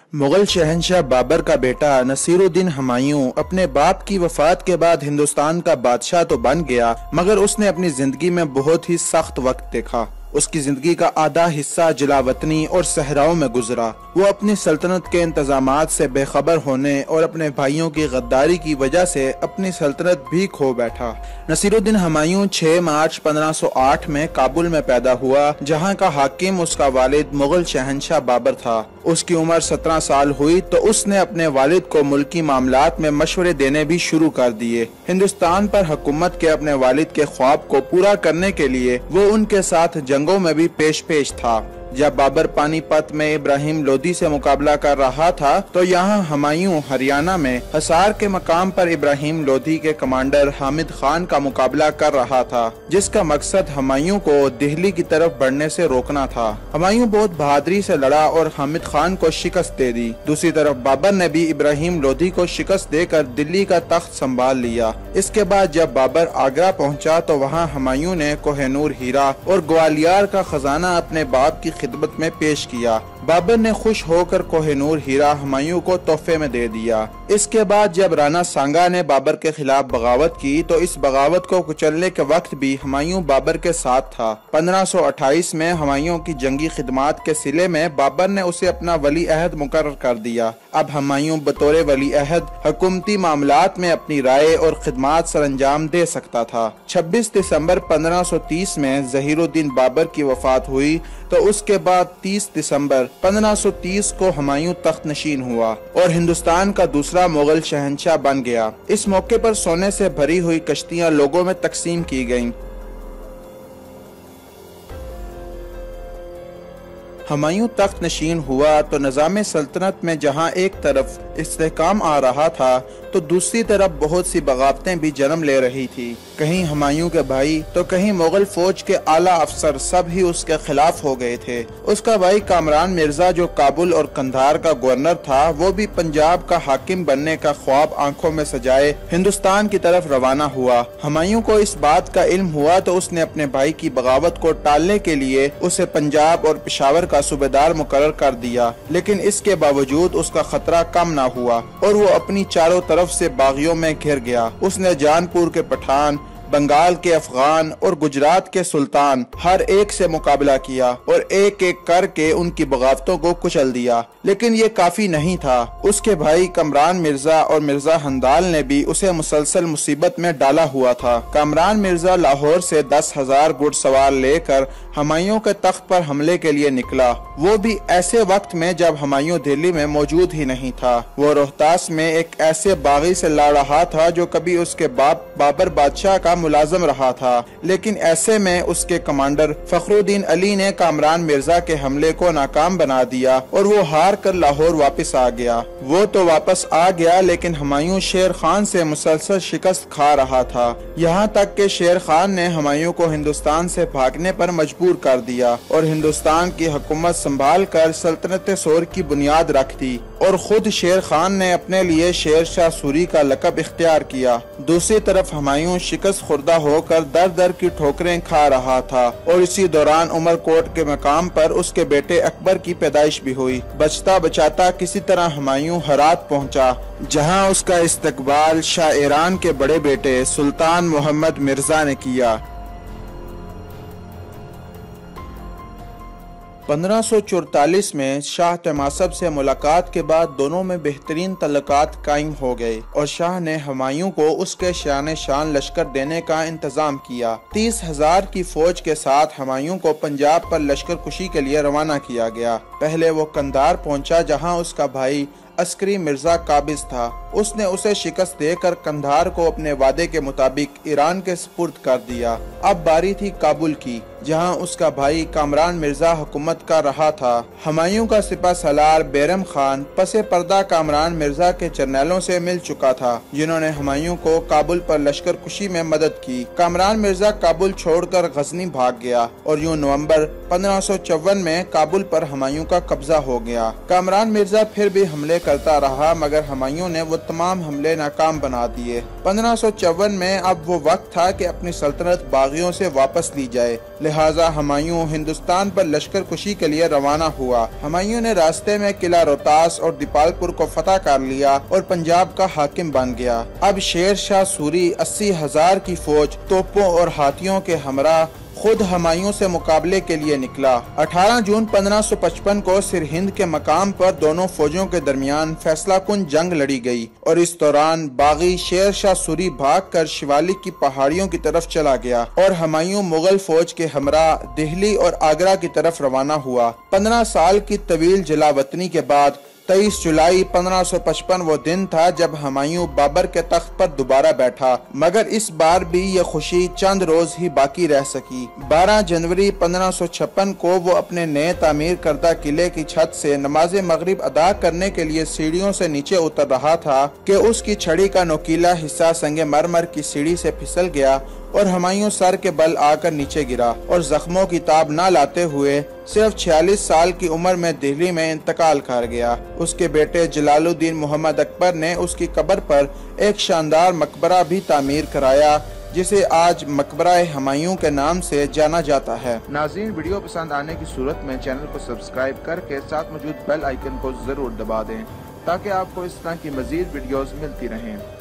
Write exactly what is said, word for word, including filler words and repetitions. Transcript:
مغل شہنشاہ بابر کا بیٹا نصیر الدین ہمایوں اپنے باپ کی وفات کے بعد ہندوستان کا بادشاہ تو بن گیا، مگر اس نے اپنی زندگی میں بہت ہی سخت وقت دیکھا۔ اس کی زندگی کا آدھا حصہ جلاوطنی اور صحراؤں میں گزرا۔ وہ اپنی سلطنت کے انتظامات سے بے خبر ہونے اور اپنے بھائیوں کی غداری کی وجہ سے اپنی سلطنت بھی کھو بیٹھا۔ نصیر الدین ہمایوں چھ مارچ پندرہ سو آٹھ میں کابل میں پیدا ہوا، جہاں کا حاکم اس کا والد مغل شہنشاہ بابر تھا۔ اس کی عمر سترہ سال ہوئی تو اس نے اپنے والد کو ملکی معاملات میں مشورے دینے بھی شروع کر دیے۔ ہندوستان پر حکومت کے اپنے والد کے خواب کو پورا کرنے کے لیے وہ ان کے ساتھ جنگوں میں بھی پیش پیش تھا۔ جب بابر پانی پت میں ابراہیم لودھی سے مقابلہ کر رہا تھا تو یہاں ہمایوں ہریانہ میں حصار کے مقام پر ابراہیم لودھی کے کمانڈر حامد خان کا مقابلہ کر رہا تھا، جس کا مقصد ہمایوں کو دہلی کی طرف بڑھنے سے روکنا تھا۔ ہمایوں بہت بہادری سے لڑا اور حامد خان کو شکست دے دی۔ دوسری طرف بابر نے بھی ابراہیم لودھی کو شکست دے کر دلی کا تخت سنبھال لیا۔ اس کے بعد جب بابر آگرہ پہنچا تو وہاں ہمایوں نے کوہ نور ہیرا اور گوالیار کا خزانہ اپنے باپ کی خدمت میں پیش کیا۔ بابر نے خوش ہو کر کوہ نور ہیرا ہمایوں کو تحفے میں دے دیا۔ اس کے بعد جب رانا سانگا نے بابر کے خلاف بغاوت کی تو اس بغاوت کو کچلنے کے وقت بھی ہمایوں بابر کے ساتھ تھا۔ پندرہ سو اٹھائیس میں ہمایوں کی جنگی خدمات کے صلے میں بابر نے اسے اپنا ولی عہد مقرر کر دیا۔ اب ہمایوں بطور ولی عہد حکومتی معاملات میں اپنی رائے اور خدمات سر انجام دے سکتا تھا۔ چھبیس دسمبر پندرہ سو تیس میں ظہیر الدین بابر کی وفات ہوئی تو اس کے بعد تیس دسمبر پندرہ سو تیس کو ہمایوں تخت نشین ہوا اور ہندوستان کا دوسرا مغل شہنشاہ بن گیا۔ اس موقع پر سونے سے بھری ہوئی کشتیاں لوگوں میں تقسیم کی گئیں۔ ہمایوں تخت نشین ہوا تو نظام سلطنت میں جہاں ایک طرف استحکام آ رہا تھا تو دوسری طرف بہت سی بغاوتیں بھی جنم لے رہی تھی۔ کہیں ہمایوں کے بھائی تو کہیں مغل فوج کے اعلیٰ افسر سب ہی اس کے خلاف ہو گئے تھے۔ اس کا بھائی کامران مرزا جو کابل اور قندھار کا گورنر تھا، وہ بھی پنجاب کا حاکم بننے کا خواب آنکھوں میں سجائے ہندوستان کی طرف روانہ ہوا۔ ہمایوں کو اس بات کا علم ہوا تو اس نے اپنے بھائی کی بغاوت کو ٹالنے کے لیے اسے پنجاب اور پشاور کا صوبیدار مقرر کر دیا، لیکن اس کے باوجود اس کا خطرہ کم نہ ہوا اور وہ اپنی چاروں طرف سے باغیوں میں گھر گیا۔ اس نے جانپور کے پٹھان، بنگال کے افغان اور گجرات کے سلطان ہر ایک سے مقابلہ کیا اور ایک ایک کر کے ان کی بغاوتوں کو کچل دیا، لیکن یہ کافی نہیں تھا۔ اس کے بھائی کامران مرزا اور مرزا ہندال نے بھی اسے مسلسل مصیبت میں ڈالا ہوا تھا۔ کامران مرزا لاہور سے دس ہزار گھڑ سوار لے کر ہمایوں کے تخت پر حملے کے لیے نکلا، وہ بھی ایسے وقت میں جب ہمایوں دہلی میں موجود ہی نہیں تھا۔ وہ روہتاس میں ایک ایسے باغی سے لڑ رہا تھا جو کبھی اس کے باپ بابر بادشاہ کا ملازم رہا تھا، لیکن ایسے میں اس کے کمانڈر فخر الدین علی نے کامران مرزا کے حملے کو ناکام بنا دیا اور وہ ہار کر لاہور واپس آ گیا۔ وہ تو واپس آ گیا لیکن ہمایوں شیر خان سے مسلسل شکست کھا رہا تھا، یہاں تک کہ شیر خان نے ہمایوں کو ہندوستان سے بھاگنے پر مجبور کر دیا اور ہندوستان کی حکومت سنبھال کر سلطنت سور کی بنیاد رکھ دی، اور خود شیر خان نے اپنے لیے شیر شاہ سوری کا لقب اختیار کیا۔ دوسری طرف ہمایوں شکست خوردہ ہو کر در در کی ٹھوکریں کھا رہا تھا اور اسی دوران عمر کوٹ کے مقام پر اس کے بیٹے اکبر کی پیدائش بھی ہوئی۔ بچتا بچاتا کسی طرح ہمایوں ہرات پہنچا، جہاں اس کا استقبال شاہ ایران کے بڑے بیٹے سلطان محمد مرزا نے کیا۔ پندرہ سو چورتالیس میں شاہ تماسب سے ملاقات کے بعد دونوں میں بہترین تعلقات قائم ہو گئے اور شاہ نے ہمایوں کو اس کے شان شان لشکر دینے کا انتظام کیا۔ تیس ہزار کی فوج کے ساتھ ہمایوں کو پنجاب پر لشکر کشی کے لیے روانہ کیا گیا۔ پہلے وہ قندھار پہنچا جہاں اس کا بھائی عسکری مرزا قابض تھا۔ اس نے اسے شکست دے کر قندھار کو اپنے وعدے کے مطابق ایران کے سپرد کر دیا۔ اب باری تھی کابل کی، جہاں اس کا بھائی کامران مرزا حکومت کر رہا تھا۔ ہمایوں کا سپہ سالار بیرم خان پس پردہ کامران مرزا کے جرنیلوں سے مل چکا تھا، جنہوں نے ہمایوں کو کابل پر لشکر کشی میں مدد کی۔ کامران مرزا کابل چھوڑ کر غزنی بھاگ گیا اور یوں نومبر پندرہ سو چون میں کابل پر ہمایوں کا قبضہ ہو گیا۔ کامران مرزا پھر بھی حملے करता रहा, मगर हुमायूं ने वो तमाम हमले नाकाम बना दिए। पंद्रह सौ चौवन में अब वो वक्त था कि अपनी सल्तनत बागियों से वापस ली जाए। लिहाजा हुमायूं हिंदुस्तान पर लश्कर कुशी के लिए रवाना हुआ। हुमायूं ने रास्ते में किला रोहतास और दीपालपुर को फतह कर लिया और पंजाब का हाकिम बन गया। अब शेर शाह सूरी अस्सी हजार की फौज, तोपों और हाथियों के हमरा खुद हुमायूं से मुकाबले के लिए निकला। अठारह जून पंद्रह सौ पचपन को सिरहिंद के मकाम पर दोनों फौजों के दरमियान फैसला कुन जंग लड़ी गई और इस दौरान बागी शेर शाह सूरी भाग कर शिवालिक की पहाड़ियों की तरफ चला गया और हुमायूं मुगल फौज के हमरा दिल्ली और आगरा की तरफ रवाना हुआ। पंद्रह साल की तवील जलावतनी के बाद तेईस जुलाई पंद्रह सौ पचपन वो दिन था जब हुमायूं बाबर के तख्त पर दोबारा बैठा, मगर इस बार भी ये खुशी चंद रोज ही बाकी रह सकी। बारह जनवरी पंद्रह सौ छप्पन को वो अपने नए तामीर करदा किले की छत से नमाज मगरिब अदा करने के लिए सीढ़ियों से नीचे उतर रहा था कि उसकी छड़ी का नोकीला हिस्सा संगे मरमर की सीढ़ी से फिसल गया और हुमायूं सर के बल आकर नीचे गिरा और जख्मों की ताब न लाते हुए सिर्फ छियालीस साल की उम्र में दिल्ली में इंतकाल कर गया। उसके बेटे जलालुद्दीन मोहम्मद अकबर ने उसकी कब्र पर एक शानदार मकबरा भी तामीर कराया, जिसे आज मकबरा हुमायूं के नाम से जाना जाता है। नाज़रीन, वीडियो पसंद आने की सूरत में चैनल को सब्सक्राइब करके साथ मौजूद बेल आइकन को जरूर दबा दें ताकि आपको इस तरह की मजीद वीडियोस मिलती रहें।